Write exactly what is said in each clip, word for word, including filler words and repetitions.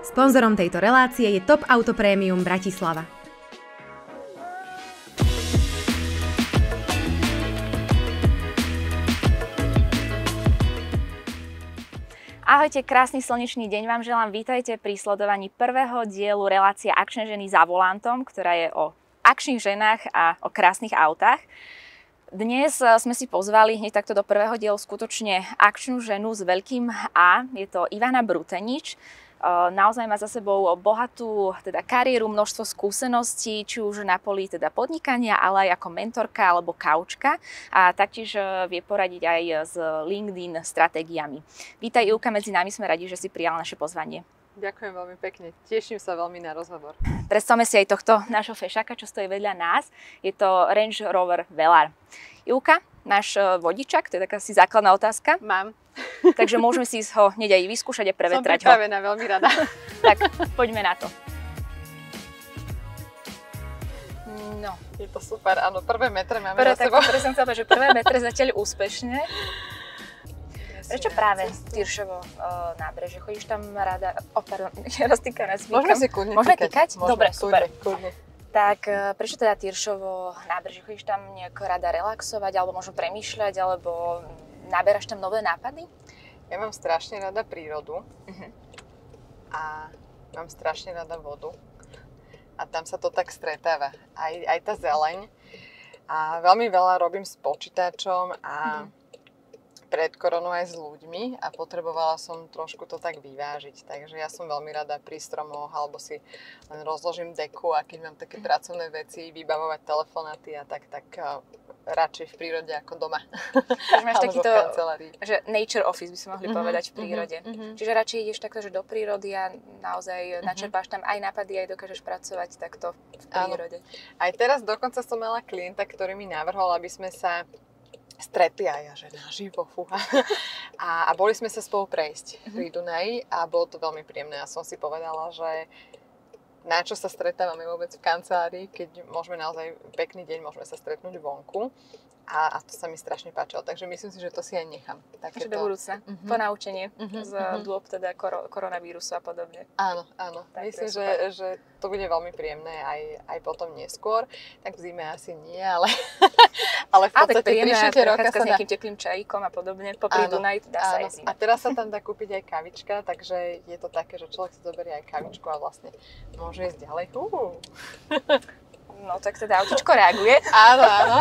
Sponzorom tejto relácie je Top Auto Prémium Bratislava. Ahojte, krásny slnečný deň vám želám. Vítajte pri sledovaní prvého dielu relácie Akčné ženy za volantom, ktorá je o akčných ženách a o krásnych autách. Dnes sme si pozvali hneď takto do prvého dielu skutočne akčnú ženu s veľkým A. Je to Ivana Brutenič. Naozaj má za sebou bohatú teda kariéru, množstvo skúseností, či už na poli teda podnikania, ale aj ako mentorka alebo kaučka. A taktiež vie poradiť aj s LinkedIn stratégiami. Vítaj Ivka, medzi nami, sme radi, že si prijala naše pozvanie. Ďakujem veľmi pekne, teším sa veľmi na rozhovor. Predstavme si aj tohto nášho fešáka, čo stojí vedľa nás. Je to Range Rover Velar. Ivka, náš vodičak, to je taká si základná otázka. Mám. Takže môžeme si ho hneď aj vyskúšať a prevetrať ho. Som pripravená, veľmi rada. Tak, poďme na to. No. Je to super, áno, prvé metre máme prvé, za sebou. Tak, som chcela povedať, že prvé metre zatiaľ úspešne. Prečo práve Tyršovo uh, nábrežie? Chodíš tam rada... O, oh, pardon, ja roztýkam nás. Môžeme si kľudne Môžeme týkať. týkať? Dobre, super. Kľudne. Tak prečo teda Tyršovo nábrežie? Chodíš tam nejak rada relaxovať, alebo možno premýšľať, alebo naberáš tam nové nápady? Ja mám strašne rada prírodu uh-huh. a mám strašne rada vodu. A tam sa to tak stretáva. Aj, aj tá zeleň. A veľmi veľa robím s počítačom a uh-huh. pred koronou aj s ľuďmi a potrebovala som trošku to tak vyvážiť. Takže ja som veľmi rada pri stromoch, alebo si len rozložím deku a keď mám také pracovné veci, vybavovať telefonáty a tak, tak uh, radšej v prírode ako doma. Takže máš takýto, že nature office by sme mohli uh-huh, povedať v prírode. Uh-huh. Čiže radšej ideš takto, že do prírody a naozaj uh-huh. načerpáš tam aj nápady, aj dokážeš pracovať takto v prírode. Áno. Aj teraz dokonca som mala klienta, ktorý mi navrhol, aby sme sa stretli aj ja, že naživo, fúha. A, a boli sme sa spolu prejsť pri Dunaji a bolo to veľmi príjemné. Ja som si povedala, že na čo sa stretávame vôbec v kancelárii, keď môžeme naozaj pekný deň, môžeme sa stretnúť vonku. A, a to sa mi strašne páčilo, takže myslím si, že to si aj nechám. Takže do budúca, uh-huh. ponaučenie uh-huh. z uh-huh. dôb teda kor- koronavírusu a podobne. Áno, áno. Tak myslím, že, že to bude veľmi príjemné aj, aj potom neskôr. Tak v zime asi nie, ale, ale v podstate tri štyri roka sa s nejakým teplým čajíkom a podobne, popri Dunaji dá sa aj zime. A teraz sa tam dá kúpiť aj kavička, takže je to také, že človek si zoberie aj kavičku a vlastne môže ísť ďalej. Uh. No tak teda autičko reaguje. Áno, áno.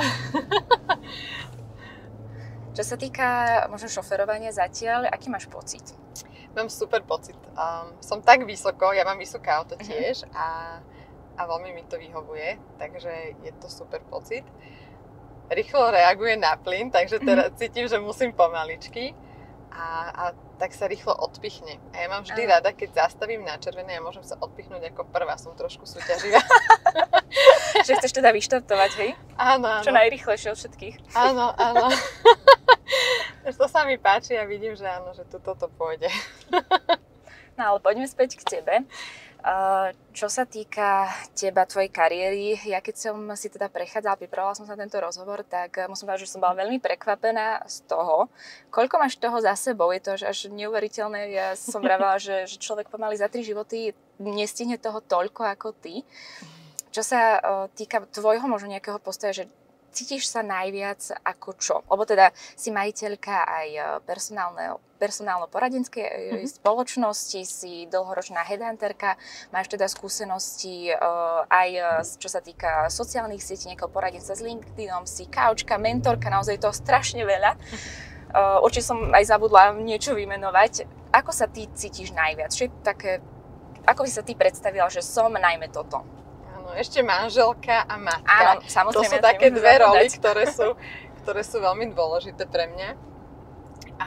Čo sa týka možno šoferovania zatiaľ, aký máš pocit? Mám super pocit. Um, som tak vysoko, ja mám vysoké auto tiež uh-huh. a, a veľmi mi to vyhovuje, takže je to super pocit. Rýchlo reaguje na plyn, takže teraz uh-huh. cítim, že musím pomaličky a, a tak sa rýchlo odpichne. A ja mám vždy uh-huh. rada, keď zastavím na červené a môžem sa odpichnúť ako prvá, som trošku súťaživá. Že chceš teda vyštartovať, hej? Áno, áno. Čo najrýchlejšie od všetkých. Áno, áno. To sa mi páči a vidím, že áno, že tu toto pôjde. No ale poďme späť k tebe. Čo sa týka teba, tvojej kariéry, ja keď som si teda prechádzala, pripravovala som sa na tento rozhovor, tak musím povedať, že som bola veľmi prekvapená z toho, koľko máš toho za sebou. Je to až neuveriteľné. Ja som vravela, že, že človek pomaly za tri životy nestihne toho toľko ako ty. Čo sa uh, týka tvojho možno nejakého postoja, že cítiš sa najviac ako čo? Lebo teda si majiteľka aj personálno-poradenskej mm-hmm. spoločnosti, si dlhoročná headhunterka, máš teda skúsenosti uh, aj čo sa týka sociálnych sietí, nejakého poradenstva s LinkedInom, si kaučka, mentorka, naozaj toho strašne veľa. Uh, určite som aj zabudla niečo vymenovať. Ako sa ty cítiš najviac? Čo je také, ako by sa ty predstavila, že som najmä toto? Ešte manželka a matka. Áno, samozrejme. To sú také dve roly, ktoré sú, ktoré sú veľmi dôležité pre mňa. A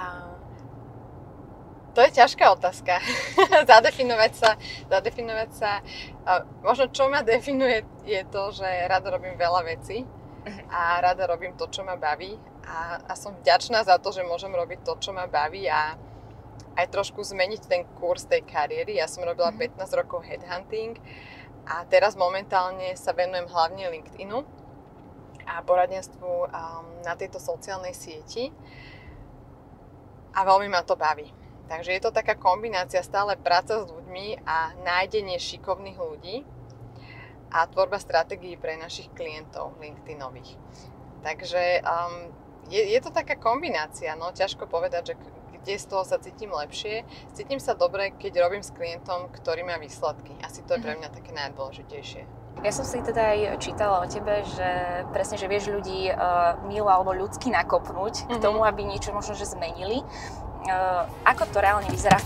to je ťažká otázka. zadefinovať sa, zadefinovať sa. A možno čo ma definuje je to, že rada robím veľa vecí a rada robím to, čo ma baví. A, a som vďačná za to, že môžem robiť to, čo ma baví a aj trošku zmeniť ten kurz tej kariéry. Ja som robila pätnásť rokov headhunting. A teraz momentálne sa venujem hlavne LinkedInu a poradenstvu um, na tejto sociálnej sieti. A veľmi ma to baví. Takže je to taká kombinácia stále práca s ľuďmi a nájdenie šikovných ľudí a tvorba stratégií pre našich klientov LinkedInových. Takže um, je, je to taká kombinácia, no ťažko povedať, že kde z toho sa cítim lepšie. Cítim sa dobre, keď robím s klientom, ktorý má výsledky. Asi to je pre mňa také najdôležitejšie. Ja som si teda aj čítala o tebe, že presne, že vieš ľudí uh, milo alebo ľudsky nakopnúť mm-hmm. k tomu, aby niečo možno, že zmenili. Uh, ako to reálne vyzerá?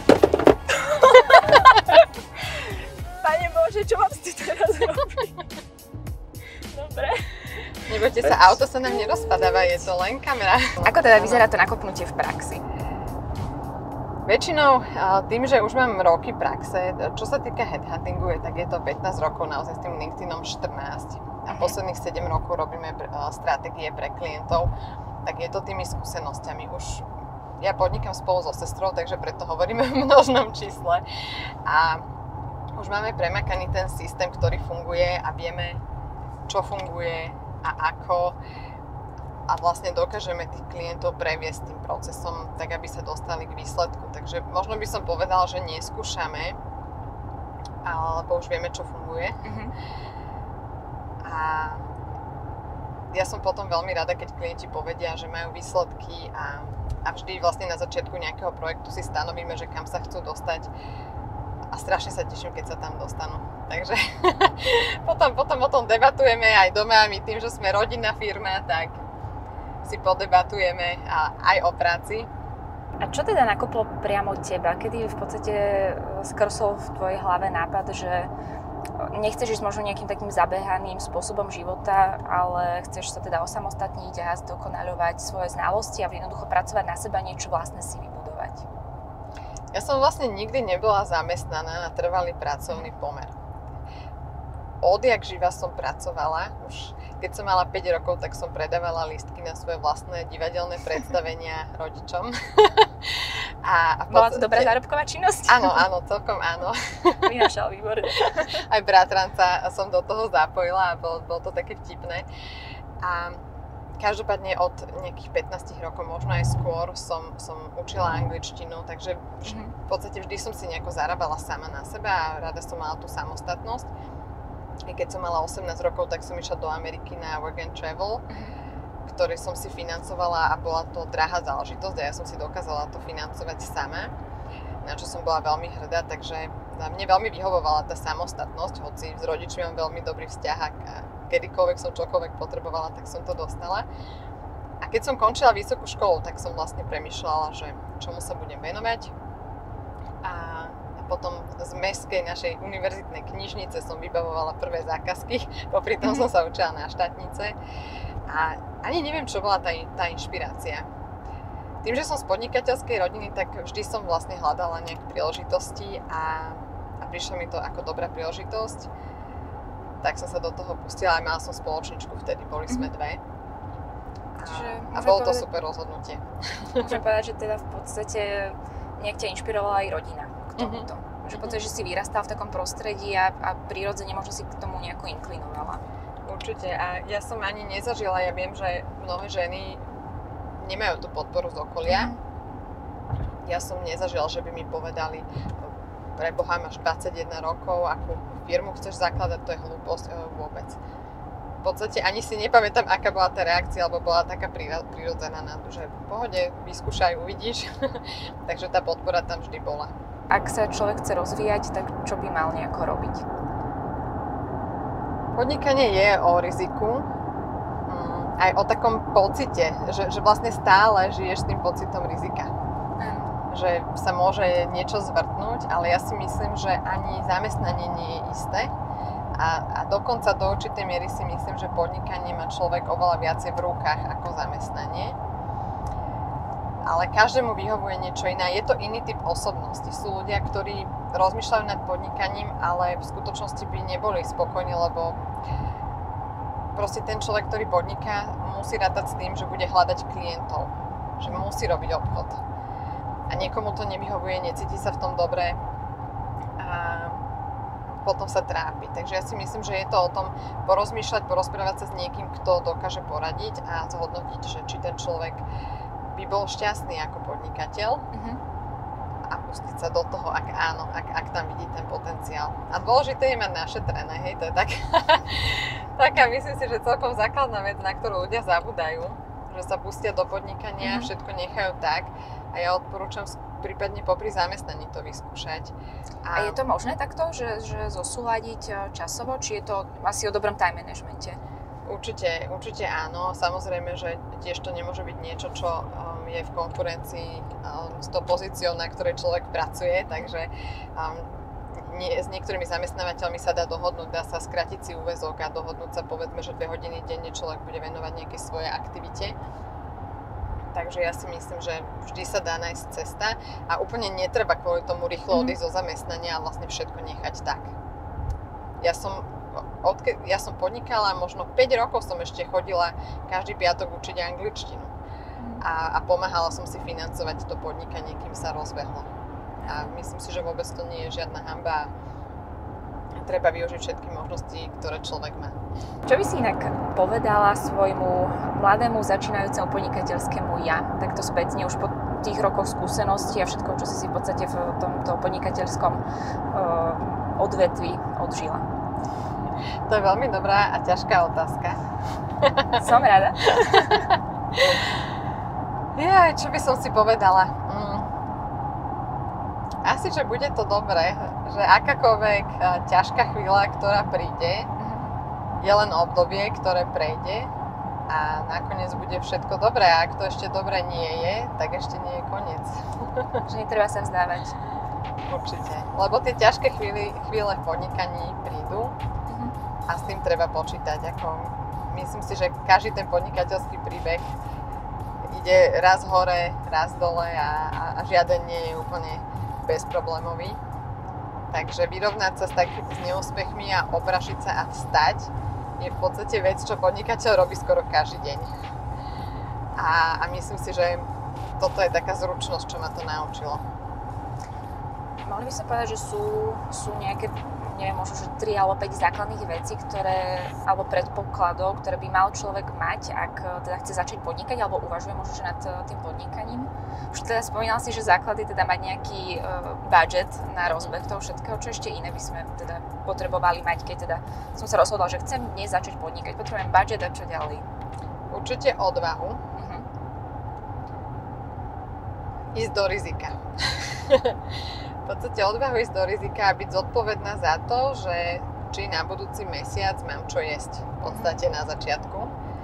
Pane Bože, čo mám si teraz robiť? Dobre. Nebojte sa, auto sa nám nerozpadáva, je to len kamera. Ako teda vyzerá to nakopnutie v praxi? Väčšinou tým, že už mám roky praxe, čo sa týka headhuntingu, tak je to pätnásť rokov, naozaj s tým LinkedInom štrnásť. A posledných sedem rokov robíme stratégie pre klientov, tak je to tými skúsenosťami. Už ja podnikám spolu so sestrou, takže preto hovoríme v množnom čísle. A už máme premakaný ten systém, ktorý funguje a vieme, čo funguje a ako. A vlastne dokážeme tých klientov previesť tým procesom, tak aby sa dostali k výsledku. Takže možno by som povedala, že neskúšame, lebo už vieme, čo funguje. Mm-hmm. A ja som potom veľmi rada, keď klienti povedia, že majú výsledky a, a vždy vlastne na začiatku nejakého projektu si stanovíme, že kam sa chcú dostať. A strašne sa teším, keď sa tam dostanú. Takže potom, potom o tom debatujeme aj doma, my tým, že sme rodinná firma, tak si podebatujeme aj o práci. A čo teda nakoplo priamo teba? Kedy v podstate skrsol v tvojej hlave nápad, že nechceš ísť možno nejakým takým zabehaným spôsobom života, ale chceš sa teda osamostatniť a zdokonaľovať svoje znalosti a jednoducho pracovať na seba, niečo vlastné si vybudovať? Ja som vlastne nikdy nebola zamestnaná na trvalý pracovný pomer. Odjak živa som pracovala. Už keď som mala päť rokov, tak som predávala lístky na svoje vlastné divadelné predstavenia rodičom. A, a Bola to dobrá zárobková činnosť? Áno, áno, celkom áno. Vynášal výborne. Aj bratranca som do toho zapojila a bolo, bolo to také vtipné. A každopádne od nejakých pätnásť rokov, možno aj skôr, som, som učila angličtinu, takže vž, v podstate vždy som si nejako zarábala sama na seba a rada som mala tú samostatnosť. I keď som mala osemnásť rokov, tak som išla do Ameriky na work and travel, ktorý som si financovala a bola to drahá záležitosť a ja som si dokázala to financovať sama, na čo som bola veľmi hrdá, takže na mne veľmi vyhovovala tá samostatnosť, hoci s rodičmi mám veľmi dobrý vzťah a kedykoľvek som čokoľvek potrebovala, tak som to dostala. A keď som končila vysokú školu, tak som vlastne premýšľala, že čomu sa budem venovať. A potom z mestskej našej univerzitnej knižnice som vybavovala prvé zákazky, popri tom som sa učila na štátnice a ani neviem, čo bola tá, tá inšpirácia. Tým, že som z podnikateľskej rodiny, tak vždy som vlastne hľadala nejaké príležitosti a, a prišla mi to ako dobrá príležitosť. Tak som sa do toho pustila, aj mala som spoločničku, vtedy boli sme dve. A, a bolo to povedať, super rozhodnutie. Môžem povedať, že teda v podstate nejak ťa inšpirovala aj rodina k tomuto. Mm-hmm. Že v podstate, že si vyrastala v takom prostredí a, a prirodzene možno si k tomu nejako inklinovala. Určite. A ja som ani nezažila, ja viem, že mnohé ženy nemajú tú podporu z okolia. Mm-hmm. Ja som nezažila, že by mi povedali, preboha, máš dvadsaťjeden rokov, akú firmu chceš zakladať, to je hlúposť vôbec. V podstate ani si nepamätám, aká bola tá reakcia, alebo bola taká prirodzená na to, že v pohode, vyskúšaj, uvidíš. Takže tá podpora tam vždy bola. Ak sa človek chce rozvíjať, tak čo by mal nejako robiť? Podnikanie je o riziku, aj o takom pocite, že, že vlastne stále žiješ s tým pocitom rizika. Že sa môže niečo zvrtnúť, ale ja si myslím, že ani zamestnanie nie je isté. A, a dokonca do určitej miery si myslím, že podnikanie má človek oveľa viacej v rukách ako zamestnanie. Ale každému vyhovuje niečo iné. Je to iný typ osobnosti. Sú ľudia, ktorí rozmýšľajú nad podnikaním, ale v skutočnosti by neboli spokojní, lebo proste ten človek, ktorý podniká, musí rátať s tým, že bude hľadať klientov. Že musí robiť obchod. A niekomu to nevyhovuje, necíti sa v tom dobre a potom sa trápi. Takže ja si myslím, že je to o tom porozmýšľať, porozprávať sa s niekým, kto dokáže poradiť a zhodnotiť, že či ten človek by bol šťastný ako podnikateľ. Mm-hmm. pustiť sa do toho, ak áno, ak, ak tam vidí ten potenciál. A dôležité je mať našetrené, hej, to je tak, taká, myslím si, že celkom základná vec, na ktorú ľudia zabúdajú, že sa pustia do podnikania, mm-hmm. všetko nechajú tak a ja odporúčam prípadne popri zamestnaní to vyskúšať. A, a je to možné takto, že, že zosúľadiť časovo, či je to asi o dobrom time managemente? Určite, určite áno. Samozrejme, že tiež to nemôže byť niečo, čo um, je v konkurencii um, s tou pozíciou, na ktorej človek pracuje, takže um, nie, s niektorými zamestnávateľmi sa dá dohodnúť, dá sa skrátiť si úväzok a dohodnúť sa, povedzme, že dve hodiny denne človek bude venovať nejakej svojej aktivite. Takže ja si myslím, že vždy sa dá nájsť cesta a úplne netreba kvôli tomu rýchlo odísť mm. zo zamestnania a vlastne všetko nechať tak. Ja som, odke, ja som podnikala, možno päť rokov som ešte chodila každý piatok učiť angličtinu mm. a, a pomáhala som si financovať to podnikanie, kým sa rozbehlo. A myslím si, že vôbec to nie je žiadna hanba. Treba využiť všetky možnosti, ktoré človek má. Čo by si inak povedala svojmu mladému začínajúcemu podnikateľskému ja, takto spätne už po tých rokoch skúseností a všetko, čo si si v podstate v tomto podnikateľskom uh, odvetví odžila? To je veľmi dobrá a ťažká otázka. Som rada. Ja, čo by som si povedala? Mm. Asi, že bude to dobré, že akákoľvek ťažká chvíľa, ktorá príde, je len obdobie, ktoré prejde a nakoniec bude všetko dobré. A ak to ešte dobré nie je, tak ešte nie je koniec. Že netreba sa vzdávať. Určite. Lebo tie ťažké chvíle, chvíle v podnikaní prídu a s tým treba počítať. Ako, myslím si, že každý ten podnikateľský príbeh ide raz hore, raz dole a, a, a žiaden nie je úplne bezproblémový. Takže vyrovnať sa s takými s neúspechmi a obrašiť sa a vstať je v podstate vec, čo podnikateľ robí skoro každý deň. A, a myslím si, že toto je taká zručnosť, čo ma to naučilo. Mohli by sa povedať, že sú, sú nejaké, neviem, možno, že tri alebo päť základných vecí, ktoré, alebo predpokladov, ktoré by mal človek mať, ak teda chce začať podnikať, alebo uvažuje možno, že nad tým podnikaním. Už teda spomínal si, že základ je teda mať nejaký uh, budget na rozbeh toho všetkého, čo ešte iné by sme teda potrebovali mať, keď teda som sa rozhodla, že chcem dnes začať podnikať. Potrebujem budget a čo ďalej? Určite odvahu. Uh-huh. Ísť do rizika. V podstate odvahu ísť do rizika a byť zodpovedná za to, že či na budúci mesiac mám čo jesť. V podstate na začiatku.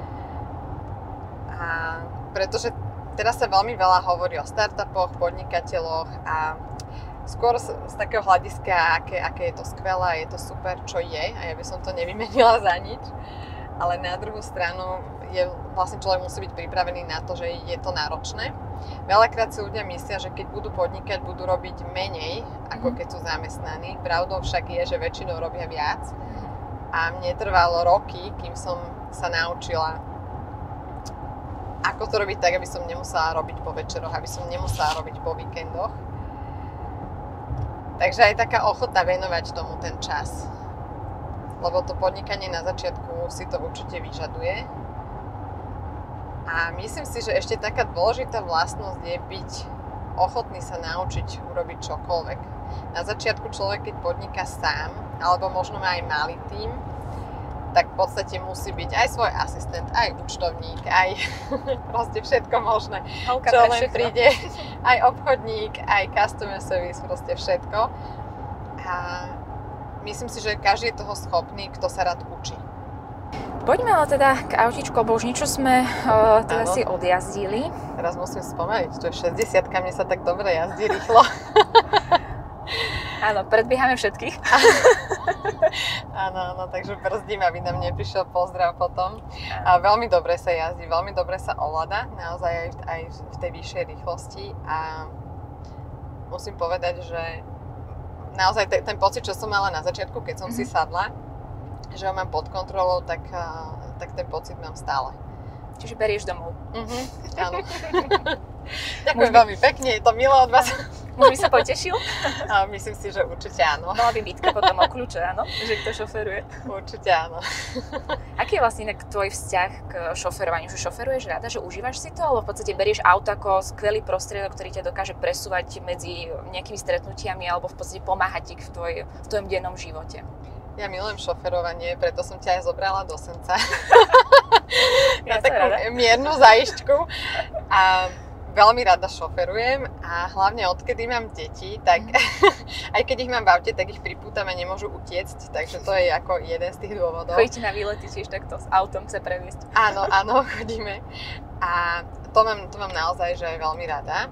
A pretože teraz sa veľmi veľa hovorí o startupoch, podnikateľoch a skôr z, z takého hľadiska, aké, aké je to skvelé, je to super, čo je a ja by som to nevymenila za nič. Ale na druhú stranu je, vlastne človek musí byť pripravený na to, že je to náročné. Veľakrát si ľudia myslia, že keď budú podnikať, budú robiť menej, ako keď sú zamestnaní. Pravdou však je, že väčšinou robia viac. A mne trvalo roky, kým som sa naučila, ako to robiť tak, aby som nemusela robiť po večeroch, aby som nemusela robiť po víkendoch. Takže aj taká ochota venovať tomu ten čas. Lebo to podnikanie na začiatku si to určite vyžaduje. A myslím si, že ešte taká dôležitá vlastnosť je byť ochotný sa naučiť urobiť čokoľvek. Na začiatku človek, keď podniká sám, alebo možno má aj malý tím, tak v podstate musí byť aj svoj asistent, aj účtovník, aj proste všetko možné, Holka čo len príde, aj obchodník, aj customer service, proste všetko. A myslím si, že každý je toho schopný, kto sa rád učí. Poďme ale teda k autičku, lebo už niečo sme uh, teda Áno. si odjazdili. Teraz musím spomeniť, to je šesťdesiatka, mne sa tak dobre jazdí rýchlo. Áno, predbiehame všetkých. Áno, áno, takže brzdím, aby nám neprišiel pozdrav potom. A veľmi dobre sa jazdí, veľmi dobre sa ovláda, naozaj aj, aj v tej vyššej rýchlosti. A musím povedať, že naozaj te, ten pocit, čo som mala na začiatku, keď som mm-hmm. si sadla, že ho mám pod kontrolou, tak, tak ten pocit mám stále. Čiže berieš domov. Mhm, áno. Ďakujem veľmi pekne, je to milé od vás. Možno by sa potešil? A myslím si, že určite áno. Mala by bitka potom o kľúče, áno? Že kto šoferuje. Určite áno. Aký je vlastne inak tvoj vzťah k šoferovaniu? Že šoferuješ rada, že užívaš si to? Alebo v podstate berieš auto ako skvelý prostriedok, ktorý ťa dokáže presúvať medzi nejakými stretnutiami alebo v podstate pomáhať ti v, tvoj, v tvojom dennom živote? Ja milujem šoferovanie, preto som ťa aj zobrala do Senca. Na Ja takú rada. miernu zájišťku. A veľmi rada šoferujem a hlavne odkedy mám deti, tak mm. aj keď ich mám v aute, tak ich pripútam a nemôžu utiecť, takže to je ako jeden z tých dôvodov. Chodíte na výlety tiež takto s autom chce previesť? Áno, áno, chodíme. A to mám, to mám naozaj, že veľmi rada.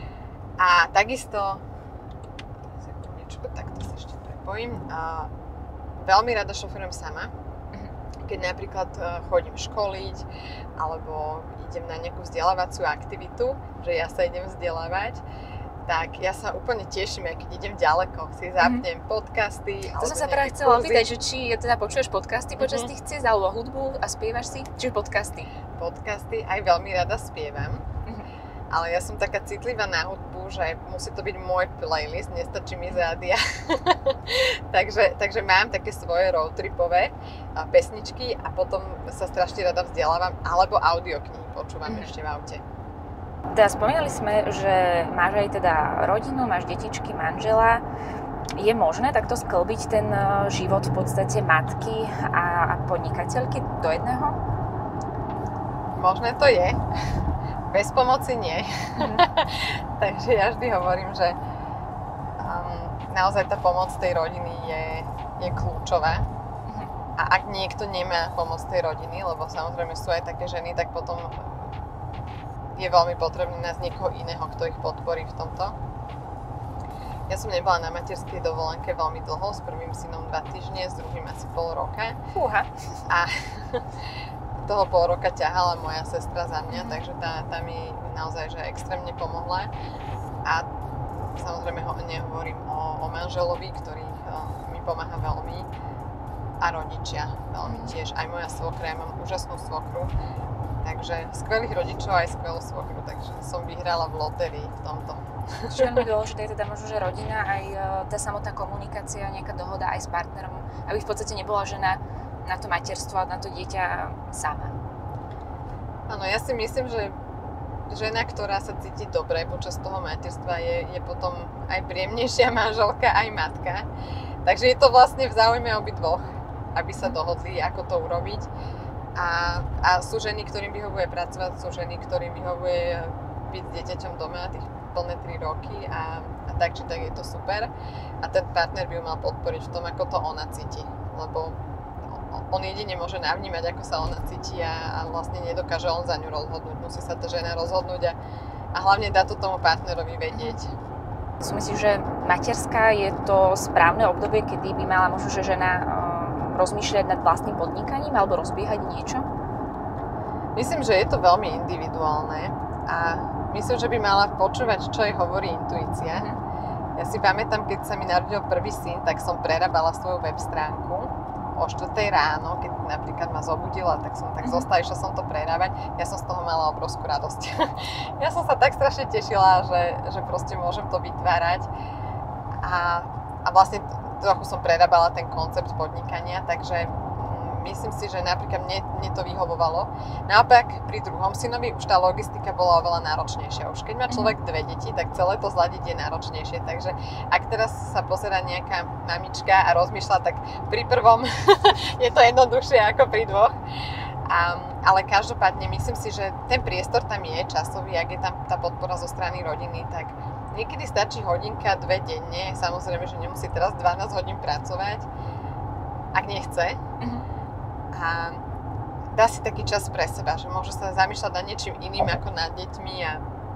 A takisto, sekundičku, takto sa ešte prepojím. A veľmi rada šoferujem sama. Keď napríklad chodím školiť, alebo idem na nejakú vzdelávaciu aktivitu, že ja sa idem vzdelávať, tak ja sa úplne teším, aj keď idem ďaleko, si zapnem mm. podcasty. To som sa práve chcela opýtať, že či teda počuješ podcasty počas mm-hmm. tých ciest, alebo hudbu a spievaš si, či podcasty? Podcasty aj veľmi rada spievam, mm-hmm. ale ja som taká citlivá na hudbu, že musí to byť môj playlist, nestačí mi z rádia. takže, takže mám také svoje roadtripové pesničky a potom sa strašne rada vzdelávam, alebo audioknihy počúvam mm. ešte v aute. Teda spomínali sme, že máš aj teda rodinu, máš detičky, manžela. Je možné takto sklbiť ten život v podstate matky a, a podnikateľky do jedného? Možné to je. Bez pomoci nie. Mm. Takže ja vždy hovorím, že um, naozaj tá pomoc tej rodiny je, je kľúčová. Mm. A ak niekto nemá pomoc tej rodiny, lebo samozrejme sú aj také ženy, tak potom je veľmi potrebné nájsť niekoho iného, kto ich podporí v tomto. Ja som nebola na materskej dovolenke veľmi dlho, s prvým synom dva týždne, s druhým asi pol roka. Fúha. A toho pol roka ťahala moja sestra za mňa, mm. takže tá, tá mi naozaj že extrémne pomohla. A samozrejme ho nehovorím o, o manželovi, ktorý uh, mi pomáha veľmi. A rodičia veľmi tiež. Aj moja svokra, ja mám úžasnú svokru. Takže skvelých rodičov aj skvelú svokru, takže som vyhrala v lotérii v tomto. Čo je veľmi dôležité, je teda možno, že rodina, aj tá samotná komunikácia, nejaká dohoda aj s partnerom, aby v podstate nebola žena na to materstvo a na to dieťa sama. Áno, ja si myslím, že žena, ktorá sa cíti dobre počas toho materstva, je, je potom aj príjemnejšia manželka, aj matka. Takže je to vlastne v záujme obidvoch, aby sa dohodli, ako to urobiť. A, a sú ženy, ktorým vyhovuje pracovať, sú ženy, ktorým vyhovuje byť s dieťaťom doma tých plné tri roky a, a tak, či tak je to super. A ten partner by ju mal podporiť v tom, ako to ona cíti. Lebo on jedine môže navnímať, ako sa ona cíti a, a vlastne nedokáže on za ňu rozhodnúť. Musí sa tá žena rozhodnúť a, a hlavne dá to tomu partnerovi vedieť. Si myslíš, že materská je to správne obdobie, kedy by mala možno, že žena rozmýšľať nad vlastným podnikaním alebo rozbiehať niečo? Myslím, že je to veľmi individuálne a myslím, že by mala počúvať, čo jej hovorí intuícia. Mm. Ja si pamätám, keď sa mi narodil prvý syn, tak som prerábala svoju web stránku o štvrtej ráno, keď napríklad ma zobudila, tak som tak mm. zostala, išla som to prerábať. Ja som z toho mala obrovskú radosť. Ja som sa tak strašne tešila, že, že proste môžem to vytvárať a, a vlastne trochu som prerábala ten koncept podnikania, takže myslím si, že napríklad mne, mne to vyhovovalo. Naopak pri druhom synovi už tá logistika bola oveľa náročnejšia. Už keď má človek dve deti, tak celé to zladiť je náročnejšie. Takže ak teraz sa pozerá nejaká mamička a rozmýšľa, tak pri prvom je to jednoduchšie ako pri dvoch. Um, ale každopádne myslím si, že ten priestor tam je časový, ak je tam tá podpora zo strany rodiny, tak niekedy stačí hodinka, dve denne. Samozrejme, že nemusí teraz dvanásť hodín pracovať, ak nechce. Mm-hmm. A dá si taký čas pre seba, že môže sa zamýšľať nad niečím iným ako nad deťmi a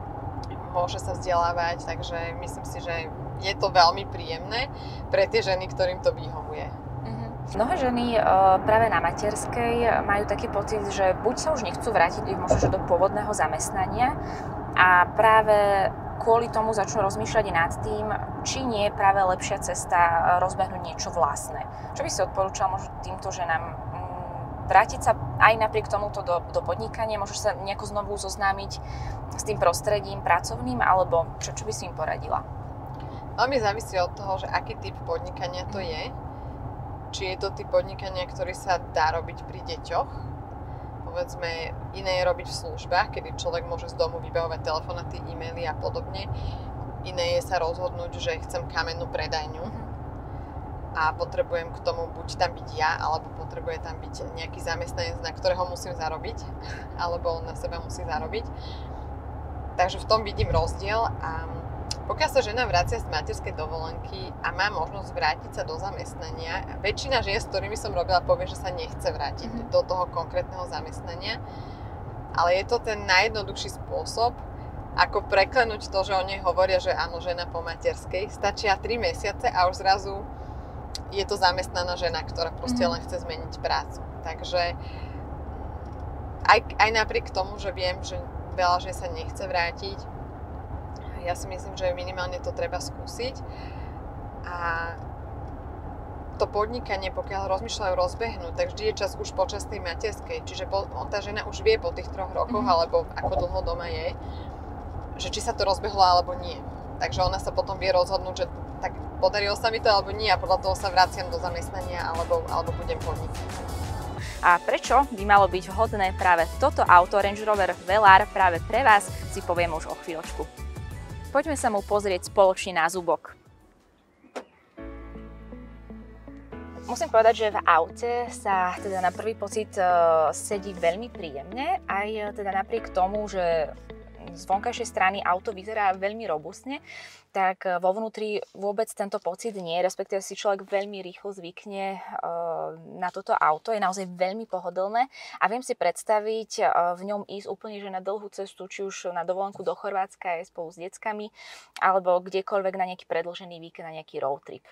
môže sa vzdelávať. Takže myslím si, že je to veľmi príjemné pre tie ženy, ktorým to vyhovuje. Mm-hmm. Mnohé ženy práve na materskej majú taký pocit, že buď sa už nechcú vrátiť možno do pôvodného zamestnania a práve kvôli tomu začnú rozmýšľať nad tým, či nie je práve lepšia cesta rozbehnúť niečo vlastné. Čo by si odporúčal možno týmto ženám vrátiť sa aj napriek tomuto do, do podnikania, možno sa nejako znovu zoznámiť s tým prostredím pracovným, alebo čo, čo by si im poradila? veľmi závisí od toho, že aký typ podnikania to je. Či je to typ podnikania, ktorý sa dá robiť pri deťoch. Povedzme, iné je robiť v službách, kedy človek môže z domu vybavovať telefonáty, e-maily a podobne. Iné je sa rozhodnúť, že chcem kamennú predajňu a potrebujem k tomu buď tam byť ja, alebo potrebuje tam byť nejaký zamestnanec, na ktorého musím zarobiť, alebo on na seba musí zarobiť. Takže v tom vidím rozdiel a pokiaľ sa žena vracia z materskej dovolenky a má možnosť vrátiť sa do zamestnania, väčšina žien, s ktorými som robila, povie, že sa nechce vrátiť mm-hmm. do toho konkrétneho zamestnania, ale je to ten najjednoduchší spôsob, ako preklenúť to, že o nej hovoria, že áno, žena po materskej. Stačia tri mesiace a už zrazu je to zamestnaná žena, ktorá proste mm-hmm. len chce zmeniť prácu. Takže aj, aj napriek tomu, že viem, že veľa žien sa nechce vrátiť, ja si myslím, že minimálne to treba skúsiť. A to podnikanie, pokiaľ rozmýšľajú rozbehnúť, tak vždy je čas už počas tej materskej. Čiže po, tá žena už vie po tých troch rokoch, mm-hmm. alebo ako dlho doma je, že či sa to rozbehlo alebo nie. Takže ona sa potom vie rozhodnúť, že tak podarilo sa mi to alebo nie a podľa toho sa vraciam do zamestnania alebo, alebo budem podnikať. A prečo by malo byť vhodné práve toto auto Range Rover Velar práve pre vás, si poviem už o chvíľočku. Poďme sa mu pozrieť spoločne na zubok. Musím povedať, že v aute sa teda na prvý pocit sedí veľmi príjemne, aj teda napriek tomu, že z vonkajšej strany auto vyzerá veľmi robustne, tak vo vnútri vôbec tento pocit nie, respektíve si človek veľmi rýchlo zvykne na toto auto, je naozaj veľmi pohodlné a viem si predstaviť v ňom ísť úplne že na dlhú cestu, či už na dovolenku do Chorvátska aj spolu s deckami, alebo kdekoľvek na nejaký predĺžený víkend, na nejaký road trip.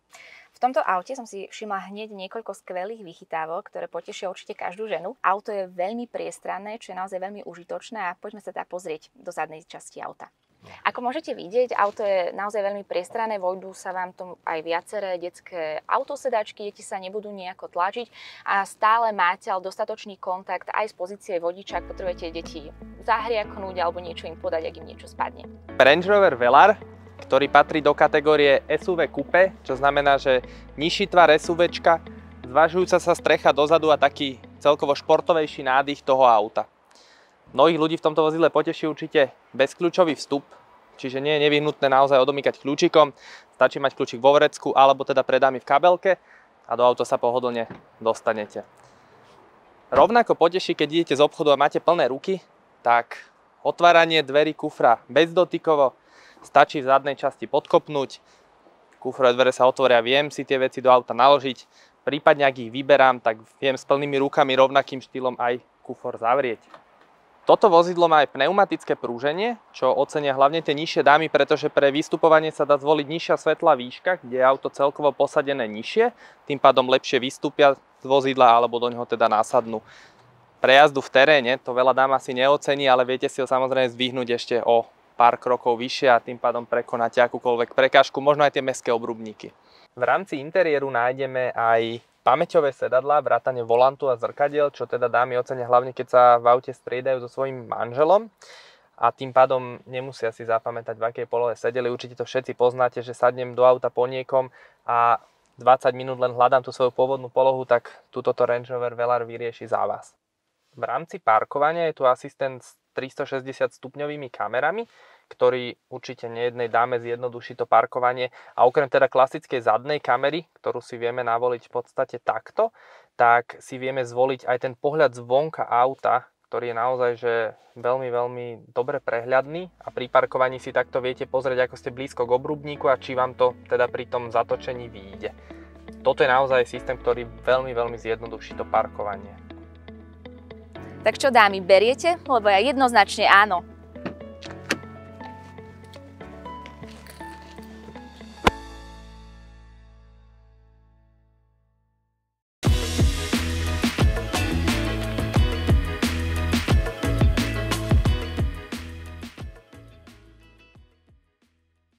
V tomto aute som si všimla hneď niekoľko skvelých vychytávok, ktoré potešia určite každú ženu. Auto je veľmi priestranné, čo je naozaj veľmi užitočné a poďme sa teda pozrieť do zadnej časti auta. Ako môžete vidieť, auto je naozaj veľmi priestranné, vojdú sa vám tomu aj viaceré detské autosedačky, deti sa nebudú nejako tlačiť a stále máte ale dostatočný kontakt aj z pozície vodiča, ak potrebujete deti zahriaknúť alebo niečo im podať, ak im niečo spadne. Range Rover Velar, ktorý patrí do kategórie es ú vé Coupe, čo znamená, že nižší tvar SUVčka, zvažujúca sa strecha dozadu a taký celkovo športovejší nádych toho auta. Mnohých ľudí v tomto vozidle poteší určite bezkľúčový vstup, čiže nie je nevyhnutné naozaj odomýkať kľúčikom, stačí mať kľúčik vo vrecku alebo teda pred vami v kabelke a do auta sa pohodlne dostanete. Rovnako poteší, keď idete z obchodu a máte plné ruky, tak otváranie dverí kufra bezdotykovo, stačí v zadnej časti podkopnúť, kufrové dvere sa otvoria, viem si tie veci do auta naložiť, prípadne ak ich vyberám, tak viem s plnými rukami rovnakým štýlom aj kufor zavrieť. Toto vozidlo má aj pneumatické prúženie, čo ocenia hlavne tie nižšie dámy, pretože pre vystupovanie sa dá zvoliť nižšia svetlá výška, kde je auto celkovo posadené nižšie, tým pádom lepšie vystúpia z vozidla alebo do neho teda násadnú. Pre jazdu v teréne to veľa dám asi neocení, ale viete si ho samozrejme zdvihnúť ešte o pár krokov vyššie a tým pádom prekonáte akúkoľvek prekážku, možno aj tie mestské obrubníky. V rámci interiéru nájdeme aj pamäťové sedadlá, vrátane volantu a zrkadiel, čo teda dámy ocenia hlavne, keď sa v aute striedajú so svojím manželom a tým pádom nemusia si zapamätať, v akej polohe sedeli. Určite to všetci poznáte, že sadnem do auta po niekom a dvadsať minút len hľadám tú svoju pôvodnú polohu, tak túto Range Rover Velar vyrieši za vás. V rámci parkovania je tu asistent s tristošesťdesiat stupňovými kamerami, ktorý určite nejednej dáme zjednoduší to parkovanie. A okrem teda klasickej zadnej kamery, ktorú si vieme navoliť v podstate takto, tak si vieme zvoliť aj ten pohľad zvonka auta, ktorý je naozaj že veľmi, veľmi dobre prehľadný a pri parkovaní si takto viete pozrieť, ako ste blízko k obrubníku a či vám to teda pri tom zatočení vyjde. Toto je naozaj systém, ktorý veľmi, veľmi zjednoduší to parkovanie. Tak čo dámy, beriete? Lebo ja jednoznačne áno.